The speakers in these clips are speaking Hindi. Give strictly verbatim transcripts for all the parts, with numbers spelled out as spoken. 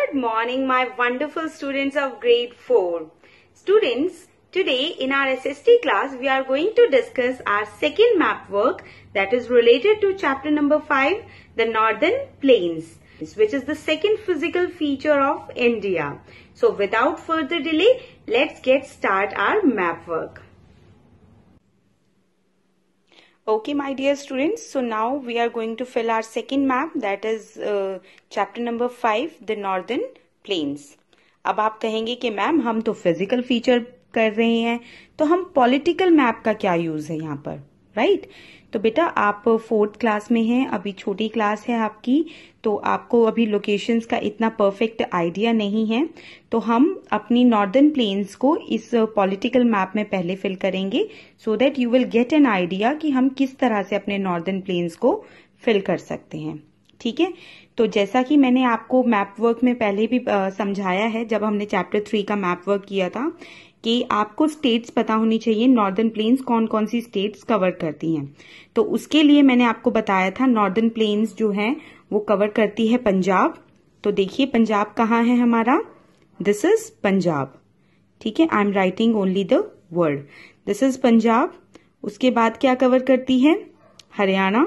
Good morning, my wonderful students of grade four. Students, today in our S S T class, we are going to discuss our second map work that is related to chapter number five, the Northern Plains, which is the second physical feature of India. So without further delay, let's get start our map work. Okay, my dear students, so now we are going to fill our second map, that is uh, chapter number five, the Northern Plains. अब आप कहेंगे कि मैम हम तो फिजिकल फीचर कर रहे हैं, तो हम पॉलिटिकल मैप का क्या यूज है यहाँ पर, राइट right? तो बेटा आप फोर्थ क्लास में हैं, अभी छोटी क्लास है आपकी, तो आपको अभी लोकेशंस का इतना परफेक्ट आइडिया नहीं है, तो हम अपनी नॉर्दर्न प्लेन्स को इस पॉलिटिकल मैप में पहले फिल करेंगे so that you will get an idea कि हम किस तरह से अपने नॉर्दर्न प्लेन्स को फिल कर सकते हैं। ठीक है, तो जैसा कि मैंने आपको मैप वर्क में पहले भी आ, समझाया है, जब हमने चैप्टर थ्री का मैप वर्क किया था, कि आपको स्टेट्स पता होनी चाहिए नॉर्दर्न प्लेन्स कौन कौन सी स्टेट्स कवर करती हैं। तो उसके लिए मैंने आपको बताया था नॉर्दर्न प्लेन्स जो है वो कवर करती है पंजाब। तो देखिए पंजाब कहाँ है हमारा, दिस इज पंजाब। ठीक है, I am writing only the word, this is Punjab. उसके बाद क्या कवर करती है, हरियाणा,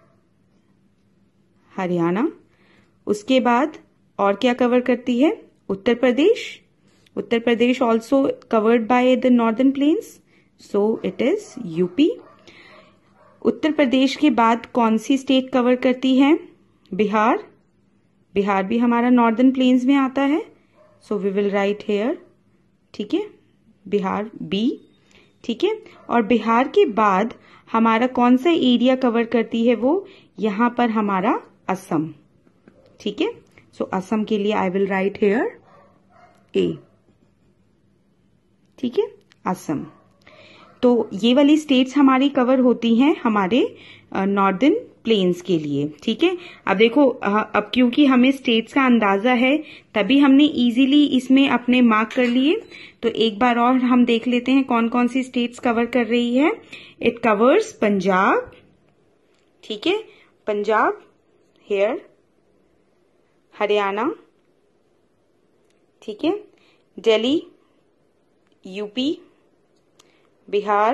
हरियाणा। उसके बाद और क्या कवर करती है, Uttar Pradesh, Uttar Pradesh also covered by the northern plains, so it is UP. Uttar Pradesh के बाद कौन सी स्टेट कवर करती है, बिहार, बिहार भी हमारा नॉर्दर्न प्लेन्स में आता है, so we will write here. ठीक है, बिहार बी। ठीक है, और बिहार के बाद हमारा कौन सा एरिया कवर करती है, वो यहां पर हमारा असम। ठीक है, सो असम के लिए I will write here A. ठीक है, असम। तो ये वाली स्टेट्स हमारी कवर होती हैं हमारे नॉर्दर्न प्लेन्स के लिए। ठीक है, अब देखो अब क्योंकि हमें स्टेट्स का अंदाजा है तभी हमने इजीली इसमें अपने मार्क कर लिए। तो एक बार और हम देख लेते हैं कौन कौन सी स्टेट्स कवर कर रही है। इट कवर्स पंजाब, ठीक है, पंजाब हेयर, हरियाणा, ठीक है, दिल्ली, यूपी, बिहार,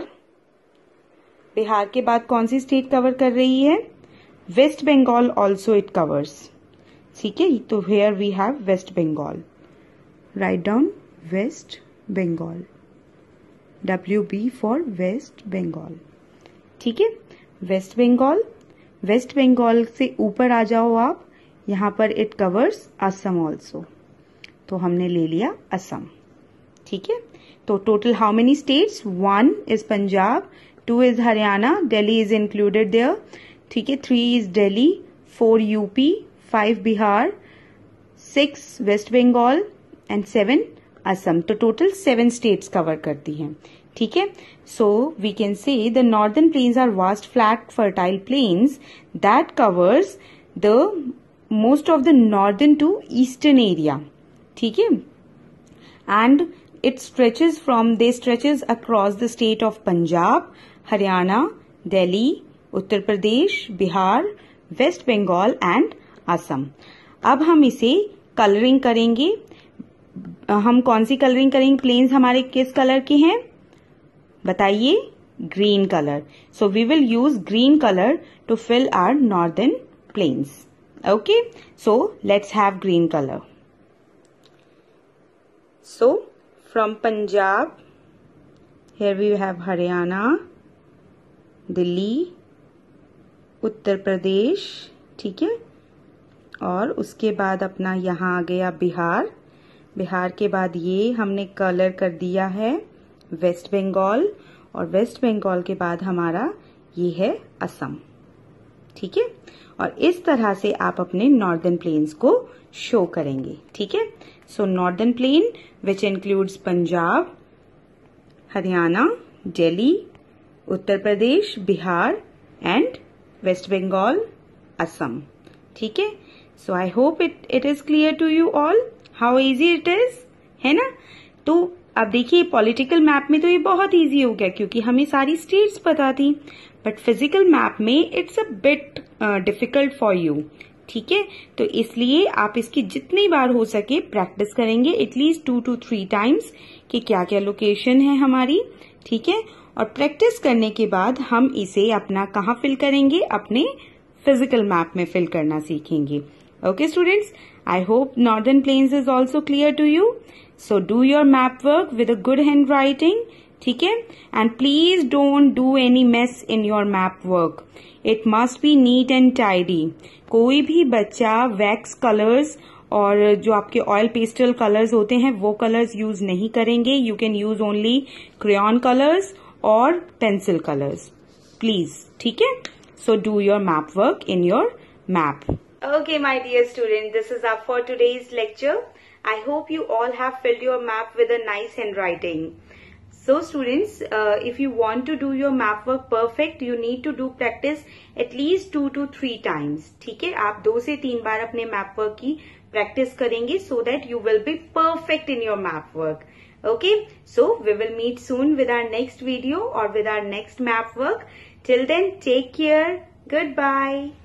बिहार के बाद कौन सी स्टेट कवर कर रही है, West Bengal also it covers. ठीक है, तो here we have West Bengal, right down West Bengal, W B for West Bengal. ठीक है, वेस्ट बंगाल, वेस्ट बंगाल से ऊपर आ जाओ आप, यहां पर इट कवर्स असम ऑल्सो, तो हमने ले लिया असम। ठीक है, तो total how many states, one is Punjab, two is Haryana, Delhi is included there. ठीक है, three is Delhi, four UP, five Bihar, six West Bengal and seven Assam. तो टोटल सेवन स्टेट्स कवर करती हैं। ठीक है, so we can say the northern plains are vast flat fertile plains that covers the most of the northern to eastern area. ठीक है, and it stretches from they stretches across the state of Punjab, Haryana, Delhi, Uttar Pradesh, Bihar, West Bengal and Assam. अब हम इसे कलरिंग करेंगे। हम कौन सी कलरिंग करेंगे, प्लेन्स हमारे किस कलर के हैं बताइए, green colour. So we will use green colour to fill our northern plains. Okay, so let's have green colour. So from Punjab, here we have Haryana, Delhi, Uttar Pradesh, ठीक है, और उसके बाद अपना यहाँ आ गया बिहार, बिहार के बाद ये हमने कलर कर दिया है वेस्ट बंगाल, और वेस्ट बंगाल के बाद हमारा ये है असम। ठीक है, और इस तरह से आप अपने नॉर्दर्न प्लेन्स को शो करेंगे। ठीक है, so northern plain which includes Punjab, Haryana, Delhi, Uttar Pradesh, Bihar and West Bengal, Assam. ठीक है, so I hope it it is clear to you all how easy it is, है ना। तो अब देखिए पॉलिटिकल मैप में तो ये बहुत इजी हो गया क्योंकि हमें सारी स्टेट्स पता थी, बट फिजिकल मैप में it's a bit difficult for you. ठीक है, तो इसलिए आप इसकी जितनी बार हो सके प्रैक्टिस करेंगे, at least two two three times कि क्या क्या लोकेशन है हमारी। ठीक है, और प्रैक्टिस करने के बाद हम इसे अपना कहाँ फिल करेंगे, अपने फिजिकल मैप में फिल करना सीखेंगे। Okay students, I hope northern plains is also clear to you. So do your map work with a good handwriting. ठीक है, and please don't do any mess in your map work. It must be neat and tidy. कोई भी बच्चा वैक्स कलर्स और जो आपके ऑयल पेस्टल कलर्स होते हैं वो कलर्स यूज नहीं करेंगे। You can use only crayon colours और पेंसिल कलर्स, प्लीज। ठीक है, so do your map work in your map. Okay, my dear student, this is up for today's lecture. I hope you all have filled your map with a nice handwriting. So students, uh, if you want to do your map work perfect, you need to do practice at least two to three times. ठीक है, आप दो से तीन बार अपने map work की practice करेंगे so that you will be perfect in your map work. Okay, so we will meet soon with our next video or with our next map work. Till then, take care. Goodbye.